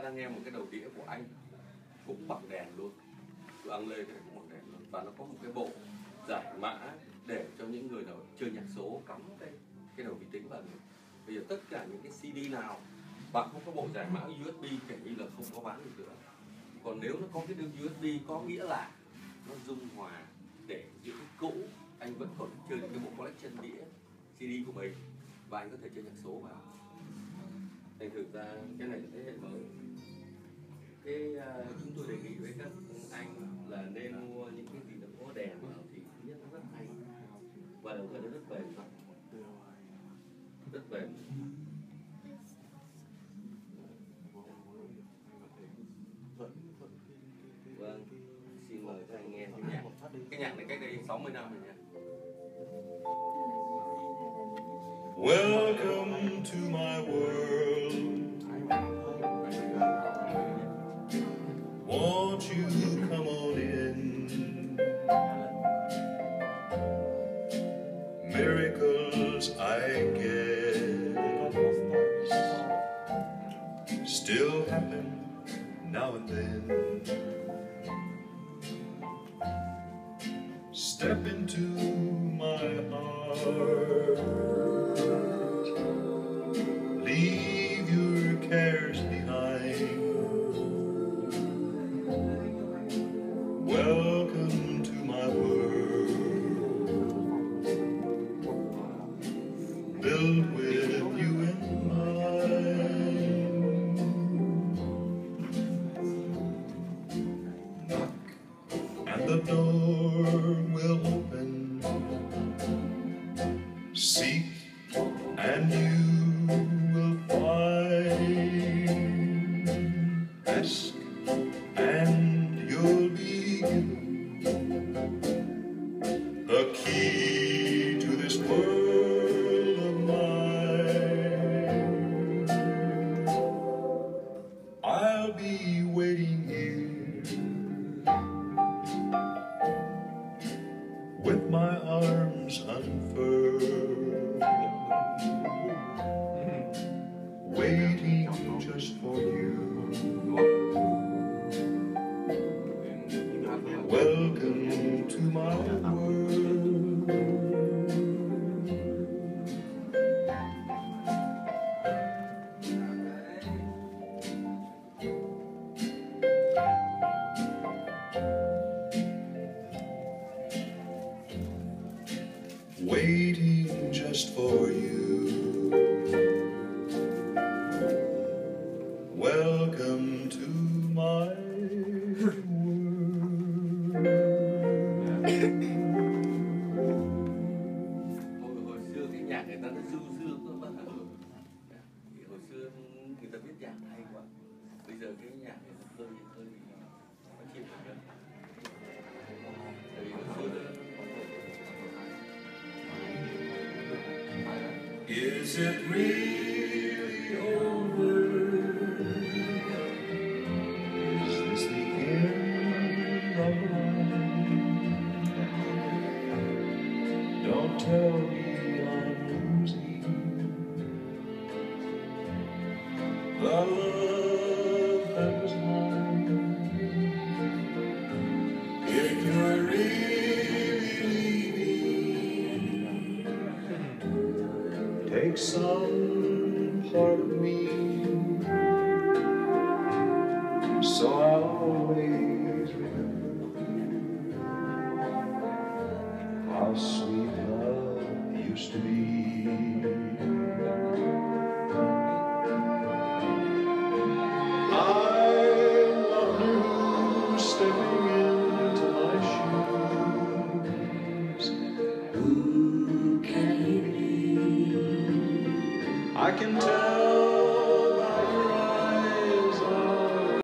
đang nghe một cái đầu đĩa của anh cũng bằng đèn luôn, của Ang Lê cái này cũng bằng đèn luôn, và nó có một cái bộ giải mã để cho những người nào chơi nhạc số cắm cái đầu vi tính vào được. Bây giờ tất cả những cái CD nào bạn không có bộ giải mã USB kể như là không có bán được nữa. Còn nếu nó có cái đường USB có nghĩa là nó dung hòa để những cái cũ anh vẫn còn chơi được cái bộ collection đĩa CD của mình và anh có thể chơi nhạc số vào. Thành thử ra cái này là thế hệ mới. Chúng tôi đề nghị với các anh là nên mua những cái gì nó có đèn vào thì thứ nhất nó rất hay và đồng thời nó rất bền, rất bền. Vâng, xin mời các anh nghe cái nhạc. Cái nhạc này cách đây 60 năm rồi nha. Welcome to my world. Won't you come on in? Miracles I guess still happen now and then. Step into my heart. Leave your cares behind. Welcome to my world, built with you in mind. Knock and the door will open. Seek and you will find. Ask and you'll be given a key to this world of mine. I'll be waiting here with my arms unfurled, waiting just for you. Welcome to my world. Waiting just for you. Welcome to my Hồi xưa cái nhạc người ta nó du dương nó vẫn là hồi xưa người ta viết nhạc hay quá, bây giờ cái nhạc này nó hơi nó chìm rồi. Tại vì hồi xưa Is it really over? Is this the end of the line? Don't tell me I'm losing the love that was mine. If you're really leaving, take some part of me, so I'll always remember how sweet love used to be. I wonder stepping into my shoes, who can he be? I can tell